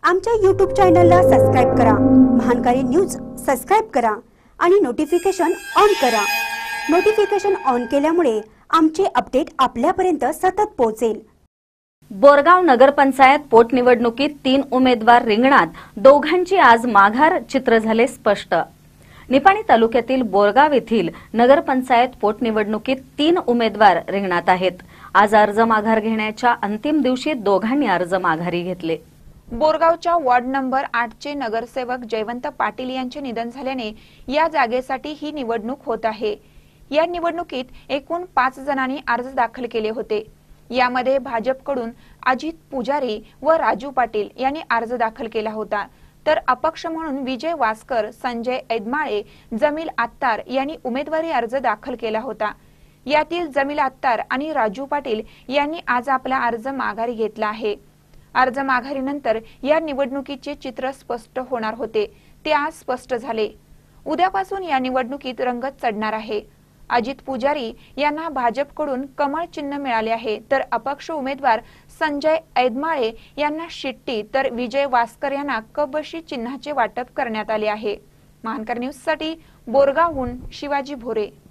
आमच्या YouTube चॅनलला subscribe करा, महानकारी न्यूज सबस्क्राइब करा आणि नोटिफिकेशन ऑन करा। नोटिफिकेशन ऑन केल्यामुळे आमचे अपडेट आपल्यापर्यंत सतत पोहोचेल। बोरगाव नगरपंचायत पोटनिवडणुकीत 3 उमेदवार रिंगणात, दोघांची आज माघार, चित्र झाले स्पष्ट। निपाणी तालुक्यातील बोरगाव येथील नगरपंचायत पोटनिवडणुकीत 3 उमेदवार रिंगणात आहेत। आज अर्ज माघार घेण्याच्या अंतिम दिवशी दोघांनी अर्ज माघारी घेतले। बोरगावच्या वॉर्ड नंबर 8 चे नगरसेवक जयवंत पाटील यांचे निधन झाल्याने या जागेसाठी ही निवडणूक होत आहे। या निवडणुकीत एकूण 5 जणांनी अर्ज दाखल केले होते। यामध्ये भाजपकडून अजित पुजारी व राजू पाटील यांनी अर्ज दाखल केला होता, तर अपक्ष म्हणून विजय वास्कर, संजय ऐदमाळे, जमील आत्तार यांनी उमेदवारी अर्ज दाखल केला होता। यातील जमील आत्तार आणि राजू पाटील यांनी आज आपला अर्ज माघारी घेतला आहे। अर्ज माघारीनंतर या निवडणुकीचे चित्र स्पष्ट होणार होते, ते आज स्पष्ट झाले। उद्यापासून या निवडणुकीत रंगत चढणार आहे। अजित पुजारी यांना भाजपकडून कमळ चिन्ह मिळाले आहे, तर अपक्ष उमेदवार संजय ऐदमाळे यांना शिट्टी, तर विजय वास्कर यांना कबशी चिन्हाचे वाटप करण्यात आले आहे। महानकर न्यूज साठी बोरगावहून शिवाजी भोरे।